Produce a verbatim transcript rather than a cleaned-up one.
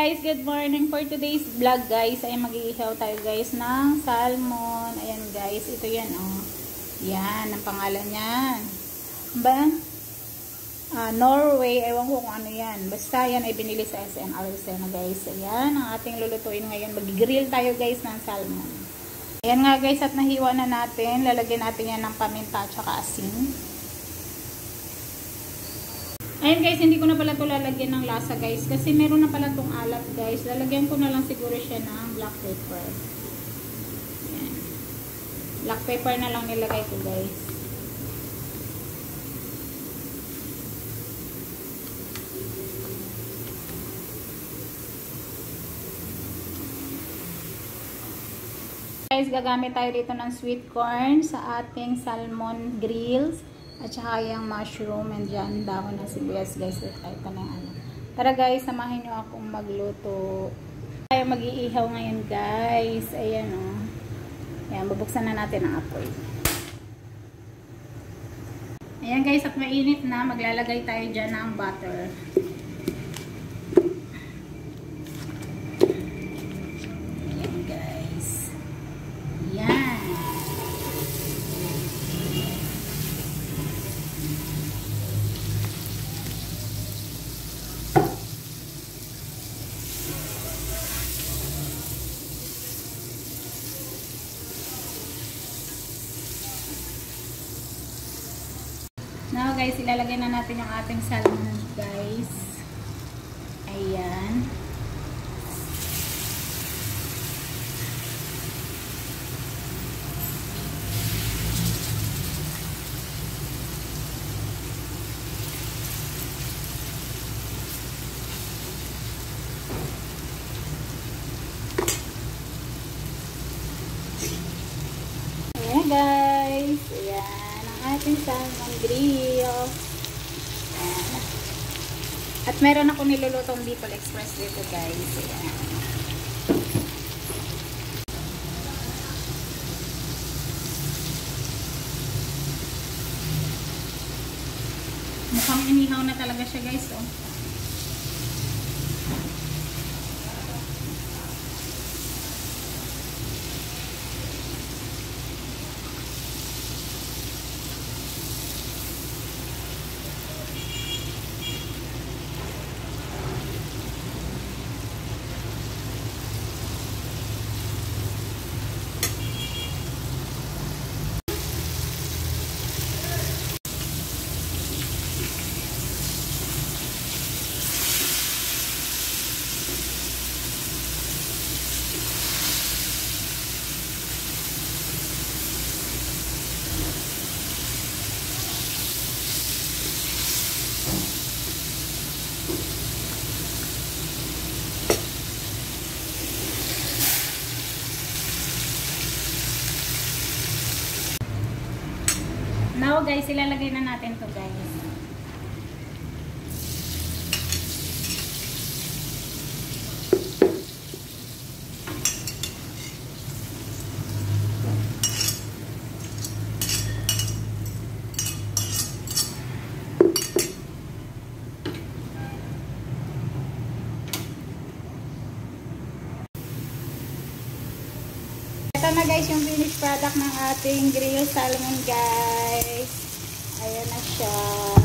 Guys, good morning. For today's vlog guys, ay mag-iihaw tayo guys ng salmon. Ayan guys, ito yan oh. Yan, ang pangalan niyan. Ba? Uh, Norway, ewan ko kung ano yan. Basta yan ay binili sa S N R na guys. Ayan, ang ating lulutuin ngayon. Mag-grill tayo guys ng salmon. Ayan nga guys, at nahiwa na natin. Lalagyan natin yan ng paminta at saka asin. Ayan guys, hindi ko na pala ito lalagyan ng lasa guys. Kasi meron na pala itong alat guys. Lalagyan ko na lang siguro siya ng black pepper. Ayan. Black pepper na lang nilagay ko guys. Guys, gagamit tayo dito ng sweet corn sa ating salmon grills. At saka yung mushroom and dyan, dahon ng sibuyas guys. Kahit pa na ano. Tara guys, samahin nyo akong magluto. Tayo mag-iihaw ngayon guys. Ayan o. Oh. Ayan, bubuksan na natin ang apoy. Ayan guys, at mainit na. Maglalagay tayo dyan ng butter. Ayan guys. Ayan. Now guys, ilalagay na natin yung ating salmon guys. Ayan. Ayan guys. Ayan. Ating salmon grill. Ayan. At meron ako nilulutong Bicol Express dito guys. Ayan. Mukhang inihaw na talaga siya guys. Oh. Now guys, ilalagay na natin to guys. Ito na guys yung finished product ng ating grilled salmon guys. Ayan na siya.